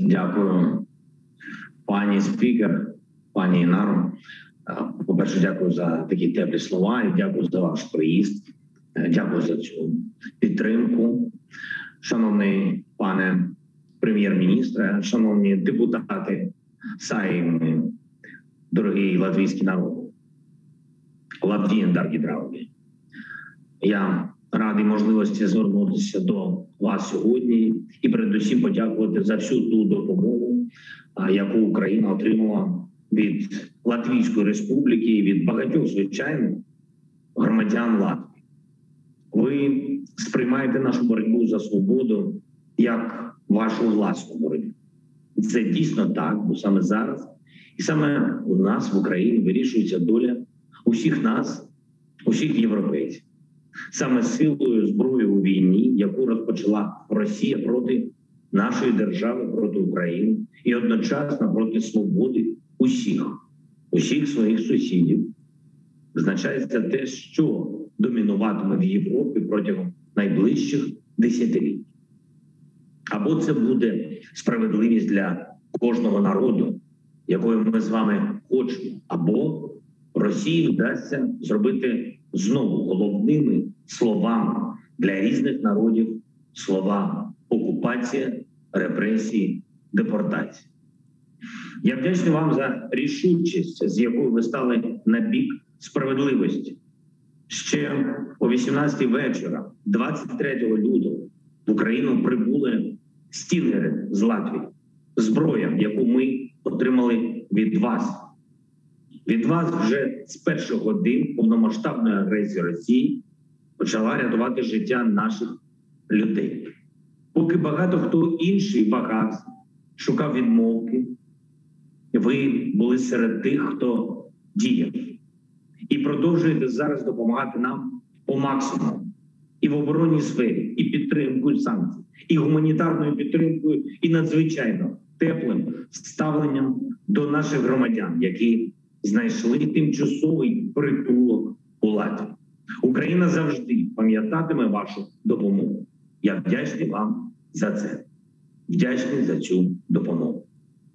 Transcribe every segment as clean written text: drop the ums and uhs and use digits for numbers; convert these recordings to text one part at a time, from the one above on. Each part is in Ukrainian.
Дякую, пані спікер, пані Інаро. По-перше, дякую за такі теплі слова і дякую за ваш приїзд. Дякую за цю підтримку. Шановний пане прем'єр-міністре, шановні депутати Сейму, дорогий латвійський народ. Лабдien, дорогі друзі. Я радий можливості звернутися до вас сьогодні і передусім подякувати за всю ту допомогу, яку Україна отримала від Латвійської Республіки і від багатьох звичайних громадян Латвії. Ви сприймаєте нашу боротьбу за свободу як вашу власну боротьбу. Це дійсно так, бо саме зараз і саме у нас в Україні вирішується доля усіх нас, усіх європейців. Саме силою зброї у війні, яку розпочала Росія проти нашої держави, проти України і одночасно проти свободи усіх своїх сусідів, визначається те, що домінуватиме в Європі протягом найближчих десятиліть. Або це буде справедливість для кожного народу, якою ми з вами хочемо, або Росії вдасться зробити знову головними словами для різних народів слова окупація, репресії, депортація. Я вдячний вам за рішучість, з якою ви стали на бік справедливості. Ще о 18-й вечора, 23 лютого, в Україну прибули стінгери з Латвії. Зброя, яку ми отримали від вас. Від вас вже з перших годин повномасштабної агресії Росії почала рятувати життя наших людей. Поки багато хто інший вагався, шукав відмовки, ви були серед тих, хто діяв. І продовжуєте зараз допомагати нам по максимуму. І в оборонній сфері, і підтримкою санкцій, і гуманітарною підтримкою, і надзвичайно теплим ставленням до наших громадян, які знайшли тимчасовий притулок у Латвії. Україна завжди пам'ятатиме вашу допомогу. Я вдячний вам за це. Вдячний за цю допомогу.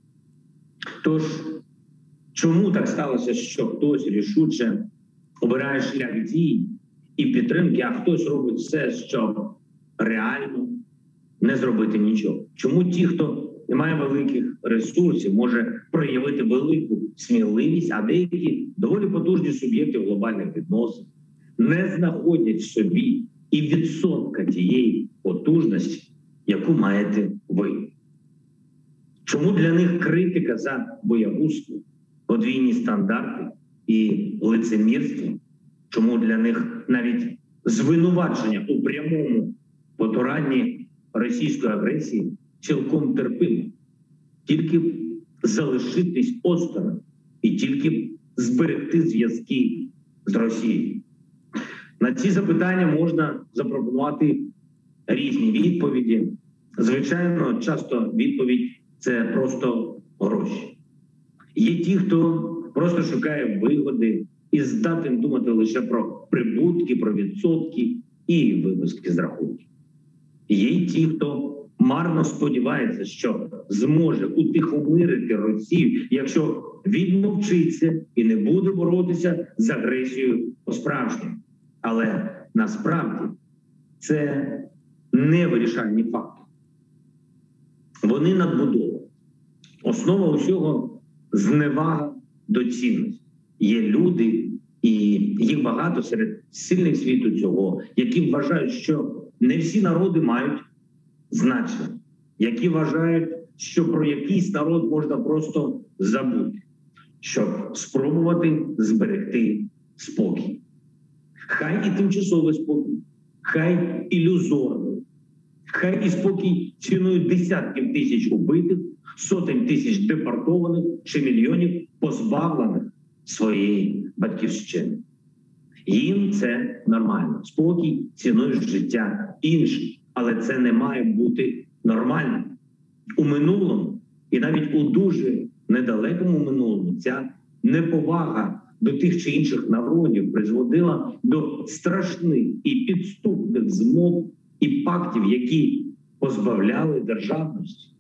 Тож, чому так сталося, що хтось рішуче обирає шлях дій і підтримки, а хтось робить все, щоб реально не зробити нічого? Чому ті, хто не має великих ресурсів, може проявити велику сміливість, а деякі доволі потужні суб'єкти глобальних відносин не знаходять в собі і відсотка тієї потужності, яку маєте ви? Чому для них критика за боягузтво, подвійні стандарти і лицемірство? Чому для них навіть звинувачення у прямому потуранні російської агресії цілком терпимо? Тільки залишитись осторонь і тільки зберегти зв'язки з Росією. На ці запитання можна запропонувати різні відповіді. Звичайно, часто відповідь – це просто гроші. Є ті, хто просто шукає вигоди і здатен думати лише про прибутки, про відсотки і випуски з рахунків. Є й ті, хто марно сподівається, що зможе утихомирити Росію, якщо відмовчиться і не буде боротися з агресією по-справжньому. Але насправді це не вирішальні факти. Вони надбудова. Основа усього – зневага до цінності. Є люди, і їх багато серед сильних світу цього, які вважають, що не всі народи мають значення, які вважають, що про якийсь народ можна просто забути, щоб спробувати зберегти спокій. Хай і тимчасовий спокій, хай ілюзорний, хай і спокій ціною десятків тисяч убитих, сотень тисяч депортованих чи мільйонів позбавлених своєї батьківщини. Їм це нормально. Спокій ціною життя інших. Але це не має бути нормальним. У минулому, і навіть у дуже недалекому минулому, ця неповага до тих чи інших народів призводила до страшних і підступних змов і пактів, які позбавляли державності,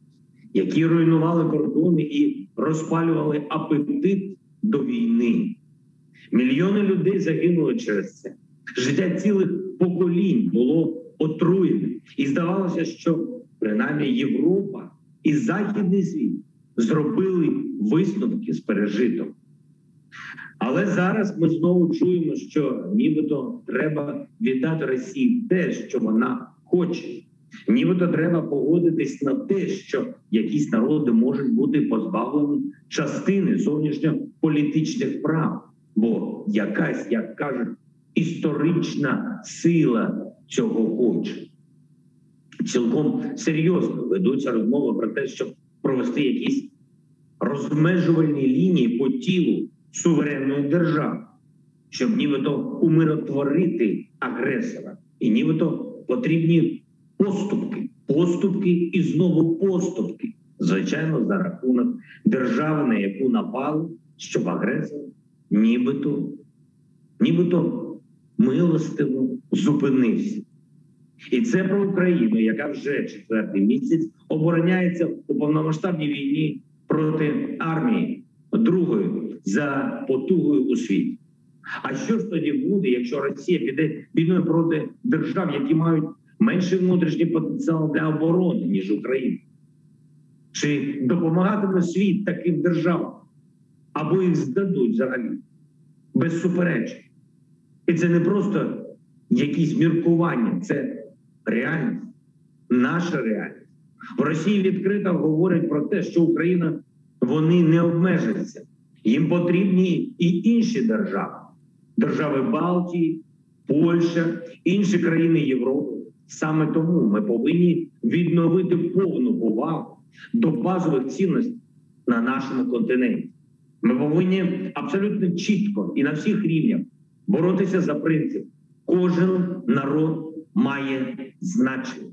які руйнували кордони і розпалювали апетит до війни. Мільйони людей загинули через це. Життя цілих поколінь було отруєне. І здавалося, що принаймні Європа і Західний світ зробили висновки з пережитого. Але зараз ми знову чуємо, що нібито треба віддати Росії те, що вона хоче. Нібито треба погодитись на те, що якісь народи можуть бути позбавлені частини зовнішньополітичних прав. Бо якась, як кажуть, історична сила цього хоче. Цілком серйозно ведуться розмови про те, щоб провести якісь розмежувальні лінії по тілу суверенної держави, щоб нібито умиротворити агресора. І нібито потрібні поступки і знову поступки. Звичайно, за рахунок держави, на яку напали, щоб агресор нібито милостиво зупинився. І це про Україну, яка вже четвертий місяць обороняється у повномасштабній війні проти армії, другої за потугою у світі. А що ж тоді буде, якщо Росія піде війною проти держав, які мають менший внутрішній потенціал для оборони, ніж Україна? Чи допомагатиме світ таким державам? Або їх здадуть взагалі, без суперечень? І це не просто якісь міркування, це реальність, наша реальність. В Росії відкрито говорять про те, що Україна, вони не обмежаться. Їм потрібні і інші держави. Держави Балтії, Польща, інші країни Європи. Саме тому ми повинні відновити повну повагу до базових цінностей на нашому континенті. Ми повинні абсолютно чітко і на всіх рівнях боротися за принцип. Кожен народ має значення.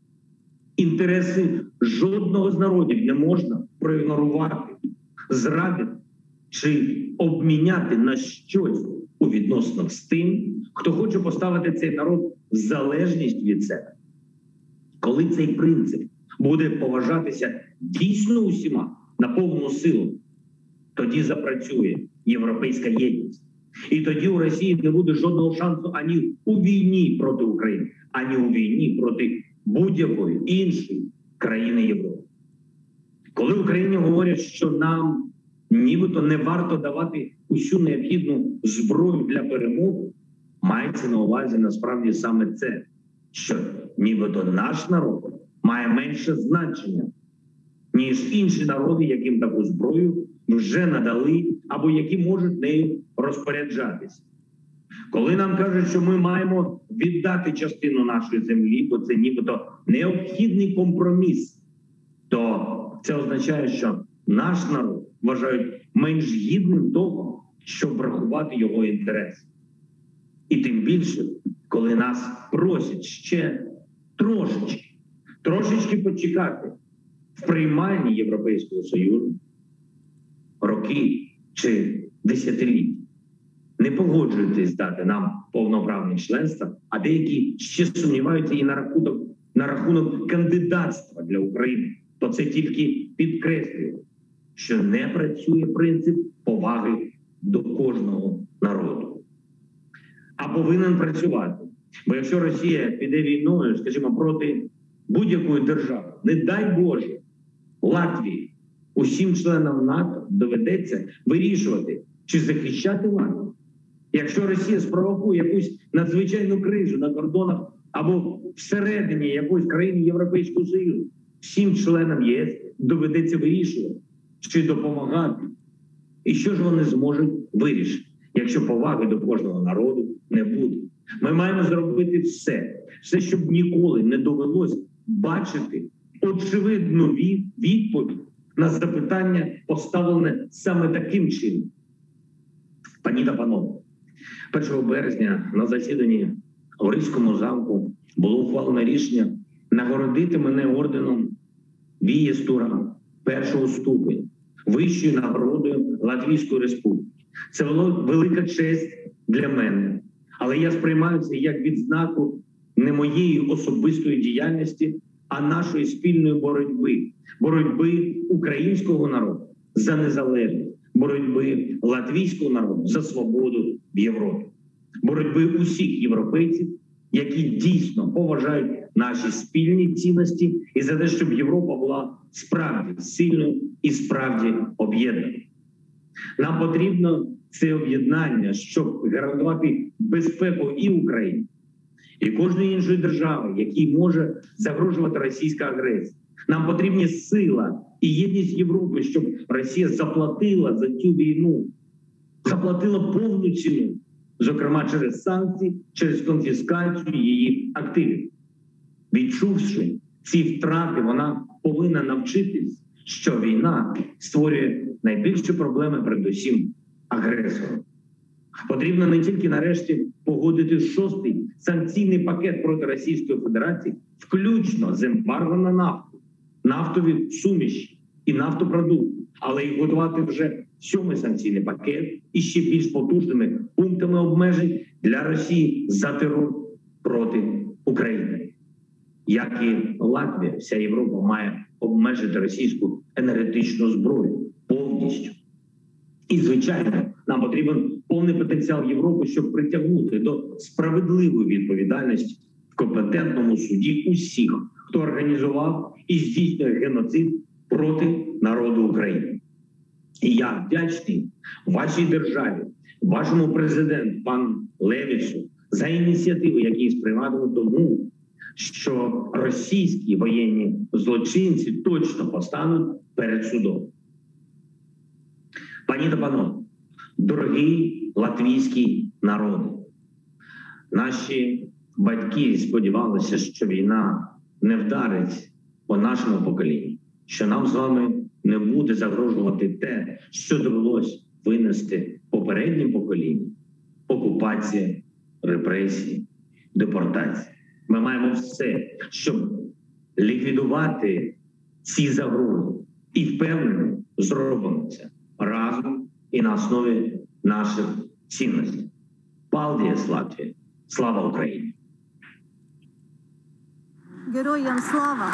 Інтереси жодного з народів не можна проігнорувати, зрадити чи обміняти на щось у відносинах з тим, хто хоче поставити цей народ в залежність від себе. Коли цей принцип буде поважатися дійсно усіма на повну силу, тоді запрацює європейська єдність. І тоді у Росії не буде жодного шансу ані у війні проти України, ані у війні проти будь-якої іншої країни Європи. Коли в Україні говорять, що нам нібито не варто давати усю необхідну зброю для перемоги, мається на увазі насправді саме це, що нібито наш народ має менше значення, ніж інші народи, яким таку зброю вже надали або які можуть нею розпоряджатися. Коли нам кажуть, що ми маємо віддати частину нашої землі, бо це нібито необхідний компроміс, то це означає, що наш народ вважають менш гідним того, щоб врахувати його інтерес. І тим більше, коли нас просять ще трошечки почекати в прийманні Європейського Союзу роки чи десятиліття. Не погоджуєтесь дати нам повноправне членство, а деякі ще сумніваються і на рахунок кандидатства для України. То це тільки підкреслює, що не працює принцип поваги до кожного народу. А повинен працювати. Бо якщо Росія піде війною, скажімо, проти будь-якої держави, не дай Боже, Латвії, усім членам НАТО доведеться вирішувати, чи захищати Латвію. Якщо Росія спровокує якусь надзвичайну кризу на кордонах або всередині якоїсь країни Європейського Союзу, всім членам ЄС доведеться вирішувати, чи допомагати. І що ж вони зможуть вирішити, якщо поваги до кожного народу не буде? Ми маємо зробити все, щоб ніколи не довелося бачити очевидну відповідь на запитання, поставлене саме таким чином. Пані та панове, 1 березня на засіданні в Оризькому замку було ухвалено рішення нагородити мене орденом Вієс Тура першого ступеня, вищою нагородою Латвійської Республіки. Це велика честь для мене, але я сприймаю це як відзнаку не моєї особистої діяльності, а нашої спільної боротьби українського народу за незалежність, боротьби латвійського народу за свободу в Європі, боротьби усіх європейців, які дійсно поважають наші спільні цінності і за те, щоб Європа була справді сильною і справді об'єднаною. Нам потрібно це об'єднання, щоб гарантувати безпеку і України, і кожної іншої держави, якій може загрожувати російська агресія. Нам потрібна сила і єдність Європи, щоб Росія заплатила за цю війну, заплатила повну ціну, зокрема через санкції, через конфіскацію її активів. Відчувши ці втрати, вона повинна навчитись, що війна створює найбільші проблеми передусім агресору. Потрібно не тільки нарешті погодити 6-й санкційний пакет проти Російської Федерації, включно з ембарго на нафту, нафтові суміші і нафтопродукти, але й готувати вже 7-й санкційний пакет і ще більш потужними пунктами обмежень для Росії за терор проти України. Як і Латвія, вся Європа має обмежити російську енергетичну зброю повністю. І, звичайно, нам потрібен повний потенціал Європи, щоб притягнути до справедливої відповідальності в компетентному суді усіх, хто організував і здійснює геноцид проти народу України. І я вдячний вашій державі, вашому президенту, пану Левісу, за ініціативи, які сприйматимуть тому, що російські воєнні злочинці точно постануть перед судом. Пані та панове, дорогий латвійський народ, наші батьки сподівалися, що війна не вдарить по нашому поколінню, що нам з вами не буде загрожувати те, що довелось винести попереднім поколінням: окупація, репресії, депортація. Ми маємо все, щоб ліквідувати ці загрози. І впевнено, зробимо це разом і на основі наших цінностей. Палдієс, Латвія! Слава Україні! Героям слава!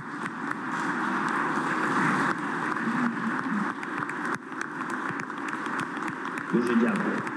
Дуже дякую.